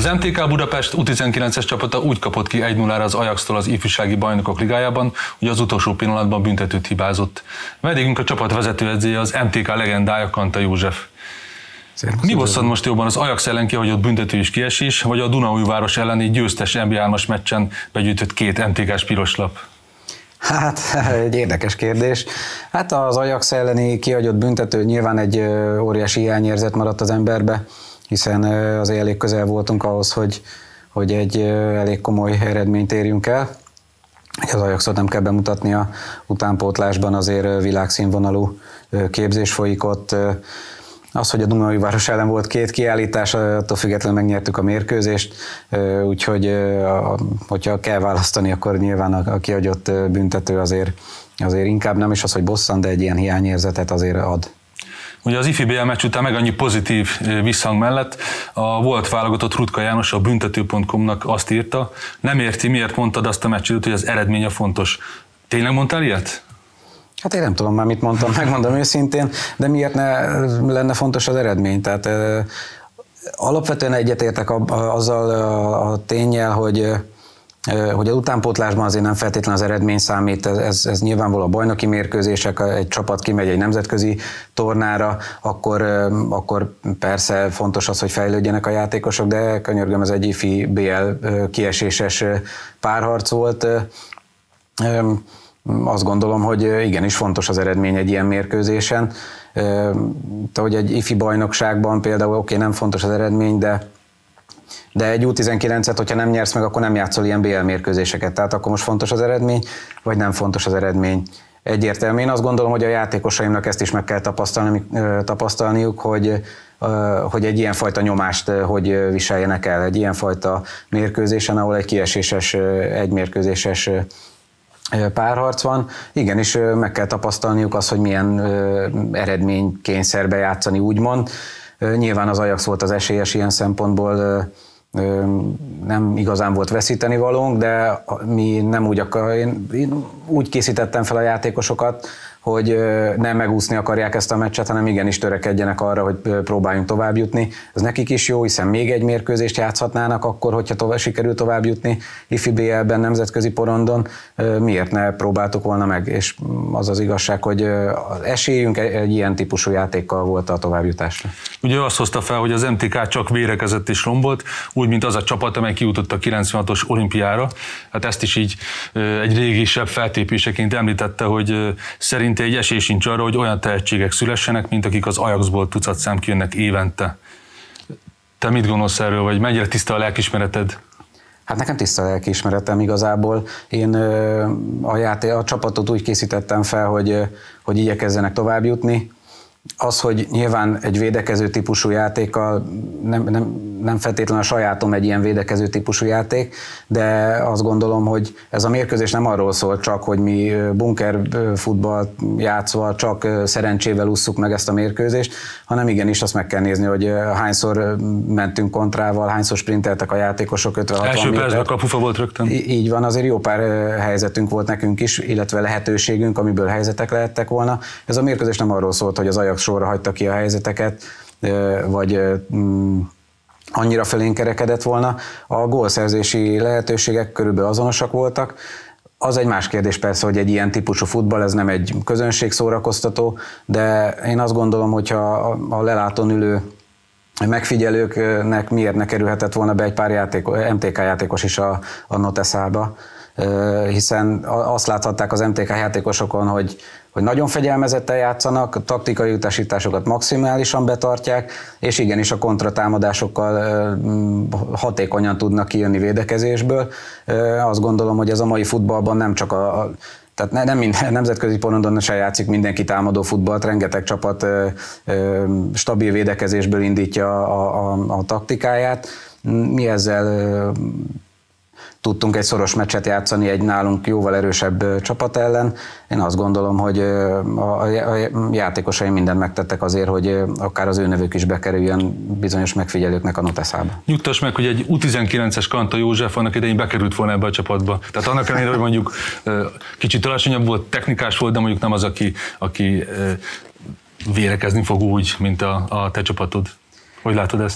MTK Budapest U19-es csapata úgy kapott ki 1-0-ra az Ajax-tól az ifjúsági bajnokok ligájában, hogy az utolsó pillanatban büntetőt hibázott. Vendégünk a csapat vezetőedzője, az MTK legendája, Kanta József. Mi bosszant most jobban, az Ajax ellen kihagyott büntető és kiesés, vagy a Dunaújváros elleni győztes NB3-as meccsen begyűjtött 2 MTK-s piroslap? Hát, egy érdekes kérdés. Hát az Ajax elleni kihagyott büntető nyilván egy óriási hiányérzet maradt az emberbe, hiszen azért elég közel voltunk ahhoz, hogy egy elég komoly eredményt érjünk el. Az Ajaxot nem kell bemutatni a utánpótlásban, azért világszínvonalú képzés folyik ott. Az, hogy a Dunaújváros ellen volt 2 kiállítás, attól függetlenül megnyertük a mérkőzést, úgyhogy hogyha kell választani, akkor nyilván a kihagyott büntető azért inkább nem is az, hogy bosszant, de egy ilyen hiányérzetet azért ad. Ugye az IFBL meccs után meg annyi pozitív visszhang mellett a volt válogatott Rutka János a büntető.com-nak azt írta, nem érti, miért mondtad azt a meccs előtt, hogy az eredmény a fontos. Tényleg mondtál ilyet? Hát én nem tudom már, mit mondtam, megmondom őszintén, de miért ne lenne fontos az eredmény? Tehát alapvetően egyetértek azzal a ténnyel, hogy az utánpótlásban azért nem feltétlenül az eredmény számít, ez nyilvánvaló a bajnoki mérkőzések, egy csapat kimegy egy nemzetközi tornára, akkor persze fontos az, hogy fejlődjenek a játékosok, de könyörgöm, ez egy IFBL kieséses párharc volt. Azt gondolom, hogy igenis fontos az eredmény egy ilyen mérkőzésen. Hogy egy IFI bajnokságban például nem fontos az eredmény, de egy U19-et, hogyha nem nyersz meg, akkor nem játszol ilyen BL mérkőzéseket. Tehát akkor most fontos az eredmény, vagy nem fontos az eredmény. Egyértelmű. Én azt gondolom, hogy a játékosaimnak ezt is meg kell tapasztalniuk, hogy egy ilyenfajta nyomást hogy viseljenek el. Egy ilyenfajta mérkőzésen, ahol egy kieséses, egy mérkőzéses párharc van. Igenis meg kell tapasztalniuk azt, hogy milyen eredménykényszerbe játszani, úgymond. Nyilván az Ajax volt az esélyes ilyen szempontból, nem igazán volt veszíteni valónk, de mi nem úgy én úgy készítettem fel a játékosokat, hogy nem megúszni akarják ezt a meccset, hanem igenis törekedjenek arra, hogy próbáljunk tovább jutni. Ez nekik is jó, hiszen még egy mérkőzést játszhatnának akkor, hogyha sikerül tovább jutni IFBL-ben, nemzetközi porondon, miért ne próbáltuk volna meg, és az az igazság, hogy az esélyünk egy ilyen típusú játékkal volt a továbbjutásra. Ugye azt hozta fel, hogy az MTK csak vérekezett és rombolt, úgy, mint az a csapat, amely kijutott a 96-os olimpiára. Hát ezt is így egy régisebb feltépéseként említette, hogy szerint egy esély sincs arra, hogy olyan tehetségek szülessenek, mint akik az Ajaxból tucatszám kijönnek évente. Te mit gondolsz erről, vagy mennyire tiszta a lelkiismereted? Hát nekem tiszta a lelkiismeretem igazából. Én a csapatot úgy készítettem fel, hogy igyekezzenek tovább jutni. Az, hogy nyilván egy védekező típusú játékkal, nem feltétlenül a sajátom egy ilyen védekező típusú játék, de azt gondolom, hogy ez a mérkőzés nem arról szól csak, hogy mi bunker futballt játszva csak szerencsével ússzuk meg ezt a mérkőzést, hanem igenis azt meg kell nézni, hogy hányszor mentünk kontrával, hányszor sprinteltek a játékosok 50-60 Első percben kapufa volt rögtön. Így van, azért jó pár helyzetünk volt nekünk is, illetve lehetőségünk, amiből helyzetek lehettek volna. Ez a mérkőzés nem arról szólt, hogy az Ajax sorra hagyta ki a helyzeteket, vagy annyira felénk kerekedett volna. A gólszerzési lehetőségek körülbelül azonosak voltak. Az egy más kérdés persze, hogy egy ilyen típusú futball, ez nem egy közönségszórakoztató, de én azt gondolom, hogyha a lelátón ülő megfigyelőknek miért ne kerülhetett volna be egy pár MTK játékos is a Noteszába, hiszen azt láthatták az MTK játékosokon, hogy nagyon fegyelmezetten játszanak, taktikai utasításokat maximálisan betartják, és igenis a kontratámadásokkal hatékonyan tudnak kijönni védekezésből. Azt gondolom, hogy ez a mai futballban nem csak tehát nem minden nemzetközi porondon se játszik mindenki támadó futballt, rengeteg csapat stabil védekezésből indítja a taktikáját. Mi ezzel tudtunk egy szoros meccset játszani egy nálunk jóval erősebb csapat ellen. Én azt gondolom, hogy a játékosaim mindent megtettek azért, hogy akár az ő nevük is bekerüljön bizonyos megfigyelőknek a Noteszába. Nyugtass meg, hogy egy U19-es Kanta József annak idején bekerült volna ebbe a csapatba. Tehát annak ellenére, hogy mondjuk kicsit alacsonyabb volt, technikás volt, de mondjuk nem az, aki vérekezni fog úgy, mint a te csapatod. Hogy látod ezt?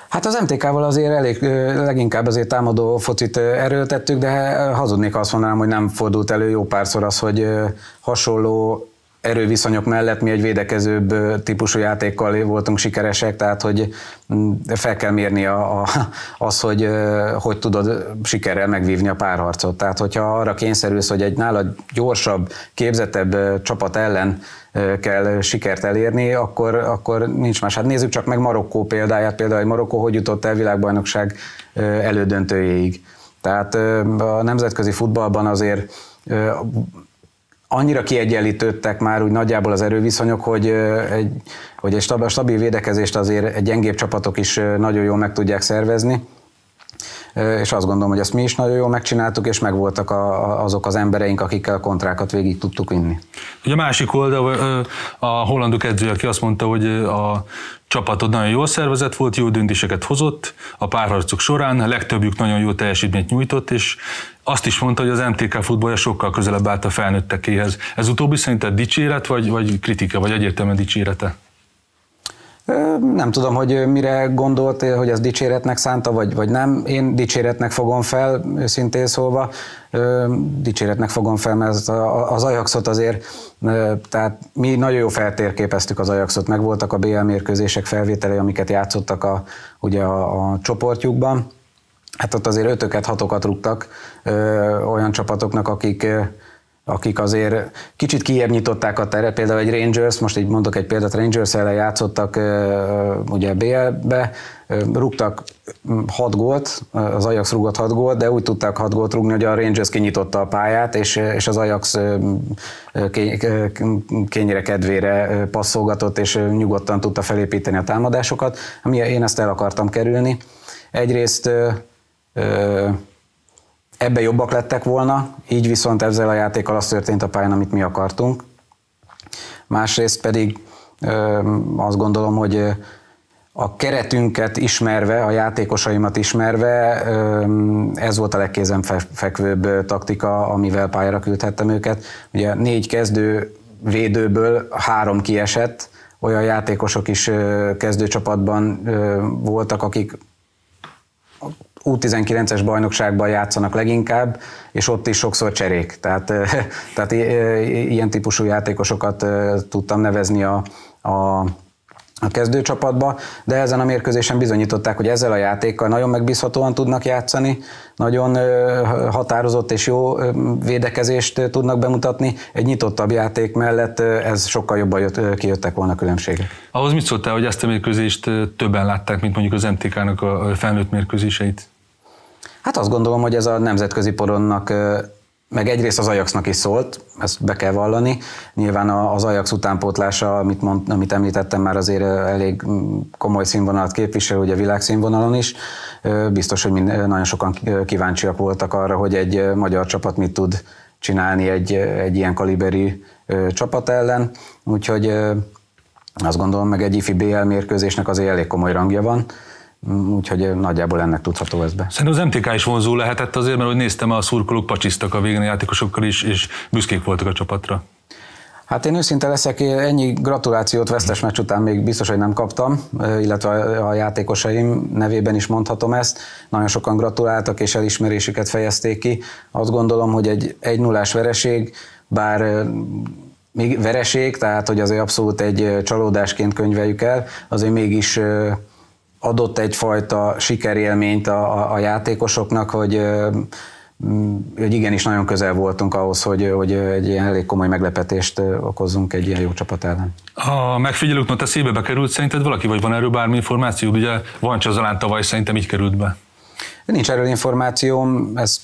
Hát az MTK-val azért leginkább azért támadó focit erőltettük, de hazudnék, azt mondanám, hogy nem fordult elő jó párszor az, hogy hasonló erőviszonyok mellett mi egy védekezőbb típusú játékkal voltunk sikeresek, tehát hogy fel kell mérni az, hogy tudod sikerrel megvívni a párharcot. Tehát hogyha arra kényszerülsz, hogy egy nálad gyorsabb, képzettebb csapat ellen kell sikert elérni, akkor nincs más. Hát nézzük csak meg Marokkó példáját, például Marokkó hogy jutott el világbajnokság elődöntőjéig. Tehát a nemzetközi futballban azért annyira kiegyenlítődtek már úgy nagyjából az erőviszonyok, hogy egy stabil védekezést azért egy gyengébb csapatok is nagyon jól meg tudják szervezni, és azt gondolom, hogy ezt mi is nagyon jól megcsináltuk, és megvoltak azok az embereink, akikkel a kontrákat végig tudtuk vinni. Ugye a másik oldal a hollandok edzője, aki azt mondta, hogy a csapatod nagyon jól szervezett volt, jó döntéseket hozott a párharcok során, a legtöbbjük nagyon jó teljesítményt nyújtott, és azt is mondta, hogy az MTK futballja sokkal közelebb állt a felnőttekéhez. Ez utóbbi szerinted dicséret, vagy kritika, vagy egyértelműen dicsérete? Nem tudom, hogy mire gondolt, hogy ez dicséretnek szánta, vagy nem. Én dicséretnek fogom fel, őszintén szólva. Dicséretnek fogom fel, mert az Ajaxot azért, tehát mi nagyon jó feltérképeztük az Ajaxot, meg voltak a BL mérkőzések felvételei, amiket játszottak ugye a csoportjukban. Hát ott azért 5-öket, 6-okat rúgtak olyan csapatoknak, akik azért kicsit kijebb nyitották a teret, például egy Rangers, most így mondok egy példát, Rangers ellen játszottak ugye BL-be, rúgtak 6 gólt, az Ajax rúgott 6 gólt, de úgy tudták 6 gólt rúgni, hogy a Rangers kinyitotta a pályát, és az Ajax kényére kedvére passzolgatott, és nyugodtan tudta felépíteni a támadásokat. Én ezt el akartam kerülni. Egyrészt ebbe jobbak lettek volna, így viszont ezzel a játékkal az történt a pályán, amit mi akartunk. Másrészt pedig azt gondolom, hogy a keretünket ismerve, a játékosaimat ismerve, ez volt a legkézenfekvőbb taktika, amivel pályára küldhettem őket. Ugye 4 kezdő védőből 3 kiesett, olyan játékosok is kezdőcsapatban voltak, akik U19-es bajnokságban játszanak leginkább, és ott is sokszor cserék. Tehát ilyen típusú játékosokat tudtam nevezni a kezdőcsapatba, de ezen a mérkőzésen bizonyították, hogy ezzel a játékkal nagyon megbízhatóan tudnak játszani, nagyon határozott és jó védekezést tudnak bemutatni. Egy nyitottabb játék mellett ez sokkal jobban kijöttek volna különbségek. Ahhoz mit szóltál, hogy ezt a mérkőzést többen látták, mint mondjuk az MTK-nak a felnőtt mérkőzéseit? Hát azt gondolom, hogy ez a nemzetközi poronnak, meg egyrészt az Ajaxnak is szólt, ezt be kell vallani. Nyilván az Ajax utánpótlása, amit említettem, már azért elég komoly színvonalat képvisel, ugye világszínvonalon is. Biztos, hogy nagyon sokan kíváncsiak voltak arra, hogy egy magyar csapat mit tud csinálni egy ilyen kaliberű csapat ellen. Úgyhogy azt gondolom, meg egy ifi BL mérkőzésnek azért elég komoly rangja van. Úgyhogy nagyjából ennek tudható ez be. Szerintem az MTK is vonzó lehetett azért, mert hogy néztem, a szurkolók pacsisztak a végén a játékosokkal is, és büszkék voltak a csapatra. Hát én őszinte leszek, ennyi gratulációt vesztes meccs után még biztos, hogy nem kaptam, illetve a játékosaim nevében is mondhatom ezt. Nagyon sokan gratuláltak és elismerésüket fejezték ki. Azt gondolom, hogy egy 1-0-ás vereség, bár még vereség, tehát hogy azért abszolút egy csalódásként könyveljük el, azért mégis adott egyfajta sikerélményt a játékosoknak, hogy igenis nagyon közel voltunk ahhoz, hogy egy ilyen elég komoly meglepetést okozzunk egy ilyen jó csapat ellen. A megfigyelőknek eszébe bekerült szerinted valaki, vagy van erről bármi információ? Ugye Vancsa Zalán tavaly szerintem így került be. Nincs erről információm, ezt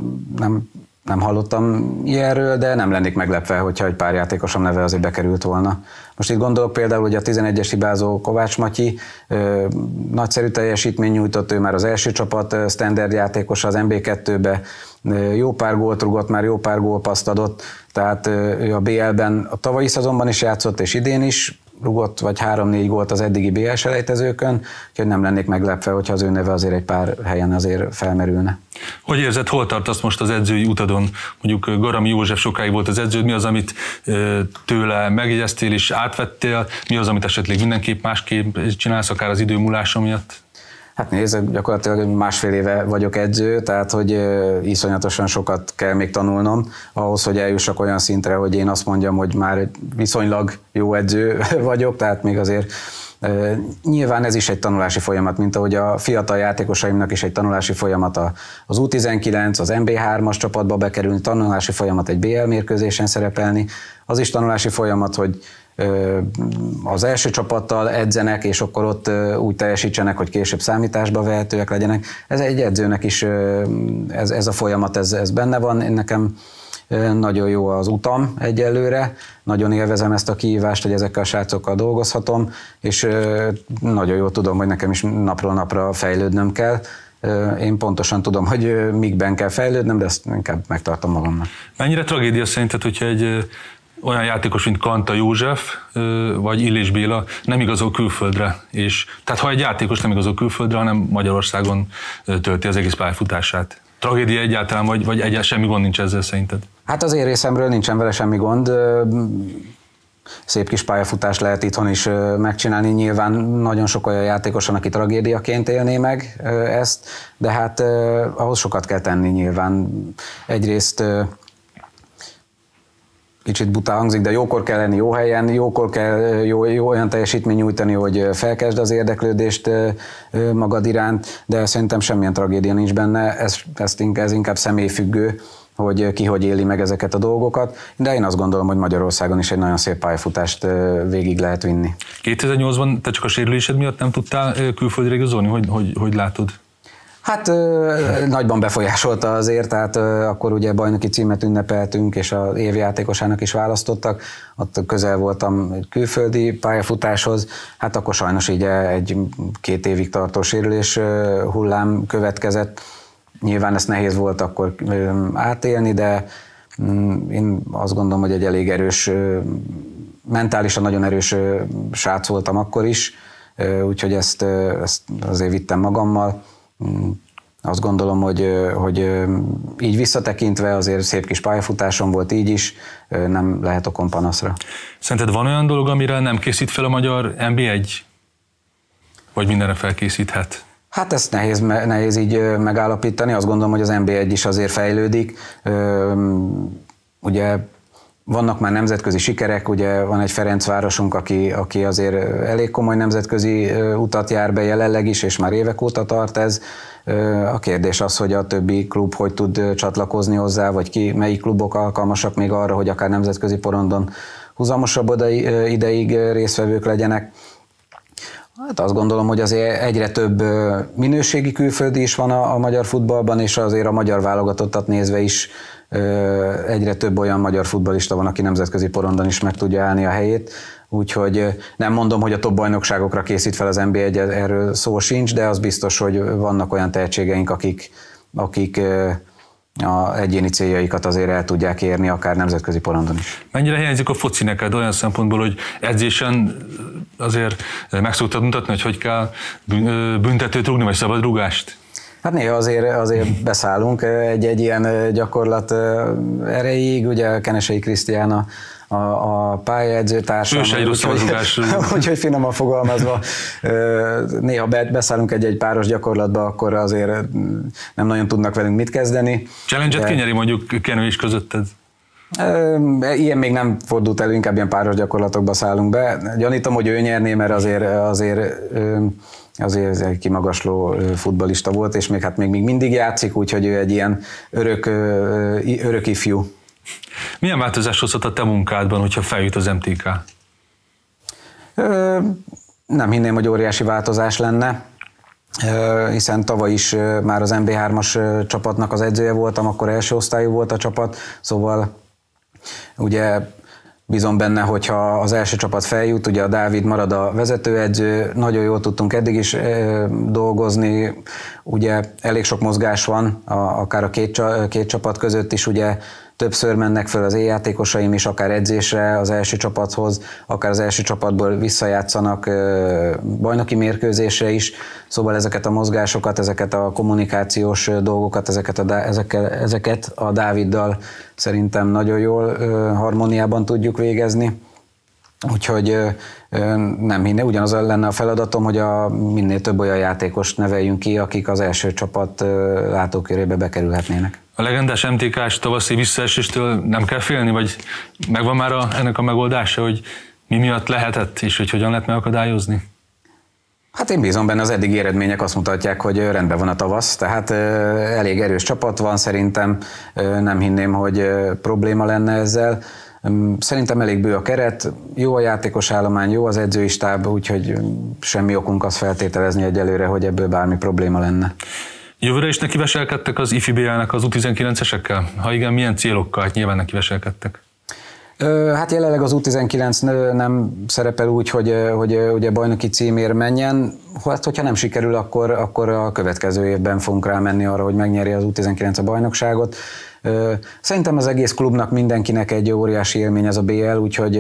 nem hallottam ilyenről, de nem lennék meglepve, hogyha egy pár játékosom neve azért bekerült volna. Most itt gondolok például, hogy a 11-es hibázó Kovács Matyi nagyszerű teljesítmény nyújtott, ő már az első csapat standard játékosa az MB2-be, jó pár gólt rugott, már jó pár gólpasszt adott, tehát ő a BL-ben a tavalyi szezonban is játszott, és idén is rugott vagy 3-4 gólt az eddigi BL selejtezőkön, úgyhogy nem lennék meglepve, hogyha az ő neve azért egy pár helyen azért felmerülne. Hogy érzed, hol tartasz most az edzői utadon? Mondjuk Garami József sokáig volt az edződ, mi az, amit tőle megjegyeztél és átvettél, mi az, amit esetleg mindenképp másképp csinálsz, akár az idő múlása miatt? Hát nézd, gyakorlatilag másfél éve vagyok edző, tehát hogy iszonyatosan sokat kell még tanulnom ahhoz, hogy eljussak olyan szintre, hogy én azt mondjam, hogy már viszonylag jó edző vagyok, tehát még azért nyilván ez is egy tanulási folyamat, mint ahogy a fiatal játékosaimnak is egy tanulási folyamat az U19, az MB3-as csapatba bekerülni, tanulási folyamat egy BL mérkőzésen szerepelni, az is tanulási folyamat, hogy az első csapattal edzenek, és akkor ott úgy teljesítsenek, hogy később számításba vehetőek legyenek. Ez egy edzőnek is, ez a folyamat, ez benne van. Nekem nagyon jó az utam egyelőre, nagyon élvezem ezt a kihívást, hogy ezekkel a srácokkal dolgozhatom, és nagyon jól tudom, hogy nekem is napról napra fejlődnöm kell. Én pontosan tudom, hogy mikben kell fejlődnöm, de ezt inkább megtartom magamnak. Mennyire tragédia szerinted, hogyha egy olyan játékos, mint Kanta József, vagy Illés Béla nem igazol külföldre, és tehát ha egy játékos nem igazol külföldre, hanem Magyarországon tölti az egész pályafutását. Tragédia egyáltalán, vagy egyáltalán semmi gond nincs ezzel szerinted? Hát az én részemről nincsen vele semmi gond. Szép kis pályafutást lehet itthon is megcsinálni. Nyilván nagyon sok olyan játékos van, aki tragédiaként élné meg ezt, de hát ahhoz sokat kell tenni nyilván. Egyrészt kicsit buta hangzik, de jókor kell lenni jó helyen, jókor kell jó olyan teljesítmény nyújtani, hogy felkezd az érdeklődést magad iránt, de szerintem semmilyen tragédia nincs benne, ez inkább személyfüggő, hogy ki hogy éli meg ezeket a dolgokat, de én azt gondolom, hogy Magyarországon is egy nagyon szép pályafutást végig lehet vinni. 2008-ban te csak a sérülésed miatt nem tudtál külföldre igazolni? Hogy látod? Hát nagyban befolyásolta azért, tehát akkor ugye bajnoki címet ünnepeltünk, és az évjátékosának is választottak, ott közel voltam egy külföldi pályafutáshoz, hát akkor sajnos így egy 2 évig tartó sérülés hullám következett. Nyilván ezt nehéz volt akkor átélni, de én azt gondolom, hogy egy elég erős, mentálisan nagyon erős srác voltam akkor is, úgyhogy ezt azért vittem magammal. Azt gondolom, hogy így visszatekintve azért szép kis pályafutásom volt így is, nem lehet okom panaszra. Szerinted van olyan dolog, amire nem készít fel a magyar NB1? Vagy mindenre felkészíthet? Hát ezt nehéz így megállapítani, azt gondolom, hogy az NB1 is azért fejlődik. Ugye vannak már nemzetközi sikerek, ugye van egy Ferencvárosunk, aki azért elég komoly nemzetközi utat jár be jelenleg is, és már évek óta tart ez. A kérdés az, hogy a többi klub hogy tud csatlakozni hozzá, vagy melyik klubok alkalmasak még arra, hogy akár nemzetközi porondon húzamosabb ideig résztvevők legyenek. Hát azt gondolom, hogy azért egyre több minőségi külföldi is van a magyar futballban, és azért a magyar válogatottat nézve is egyre több olyan magyar futballista van, aki nemzetközi porondon is meg tudja állni a helyét. Úgyhogy nem mondom, hogy a top bajnokságokra készít fel az NB1, erről szó sincs, de az biztos, hogy vannak olyan tehetségeink, akik a egyéni céljaikat azért el tudják érni, akár nemzetközi porondon is. Mennyire hiányzik a foci neked olyan szempontból, hogy edzésen azért meg szoktad mutatni, hogy kell büntetőt rúgni, vagy szabadrúgást? Hát néha azért beszállunk egy ilyen gyakorlat erejéig, ugye Kenesei Krisztián a pályaedzőtársam, úgyhogy finoman fogalmazva, néha beszállunk egy páros gyakorlatba, akkor azért nem nagyon tudnak velünk mit kezdeni. Challenge-et kinyeri mondjuk Kenő is közötted? Ilyen még nem fordult elő, inkább ilyen páros gyakorlatokba szállunk be. Gyanítom, hogy ő nyerné, mert azért egy kimagasló futballista volt, és még mindig játszik, úgyhogy ő egy ilyen örök ifjú. Milyen változást hozhat a te munkádban, hogyha feljut az MTK? Nem hinném, hogy óriási változás lenne, hiszen tavaly is már az MB3-as csapatnak az edzője voltam, akkor első osztályú volt a csapat, szóval ugye bízom benne, hogyha az első csapat feljut, ugye a Dávid marad a vezetőedző, nagyon jól tudtunk eddig is dolgozni, ugye elég sok mozgás van, akár a két csapat között is, ugye többször mennek fel az játékosaim is, akár edzésre az első csapathoz, akár az első csapatból visszajátszanak bajnoki mérkőzésre is, szóval ezeket a mozgásokat, ezeket a kommunikációs dolgokat, ezeket a Dáviddal szerintem nagyon jól harmóniában tudjuk végezni. Úgyhogy nem hinné, ugyanaz lenne a feladatom, hogy minél több olyan játékost neveljünk ki, akik az első csapat látókörébe bekerülhetnének. A legendás MTK-s tavaszi visszaeséstől nem kell félni, vagy megvan már ennek a megoldása, hogy mi miatt lehetett, és hogy hogyan lehet megakadályozni? Hát én bízom benne, az eddigi eredmények azt mutatják, hogy rendben van a tavasz, tehát elég erős csapat van, szerintem nem hinném, hogy probléma lenne ezzel. Szerintem elég bő a keret, jó a játékos állomány, jó az edzői stáb, úgyhogy semmi okunk azt feltételezni egyelőre, hogy ebből bármi probléma lenne. Jövőre is nekiveselkedtek az IFIBL-nek az U19-esekkel? Ha igen, milyen célokkal? Hát nyilván nekiveselkedtek. Hát jelenleg az U19 nem szerepel úgy, hogy ugye bajnoki címért menjen. Hát, hogyha nem sikerül, akkor a következő évben fogunk rámenni arra, hogy megnyeri az U19 a bajnokságot. Szerintem az egész klubnak, mindenkinek egy óriási élmény ez a BL, úgyhogy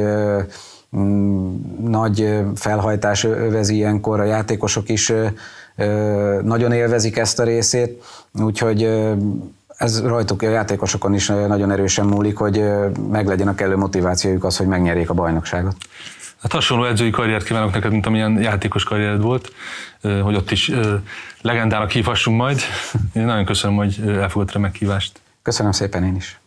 nagy felhajtás övezi ilyenkor, a játékosok is nagyon élvezik ezt a részét, úgyhogy ez rajtuk a játékosokon is nagyon erősen múlik, hogy meglegyen a kellő motivációjuk az, hogy megnyerjék a bajnokságot. Hát hasonló edzői karriert kívánok neked, mint amilyen játékos karriered volt, hogy ott is legendának hívhassunk majd. Én nagyon köszönöm, hogy elfogadtad a meghívást. Köszönöm szépen én is.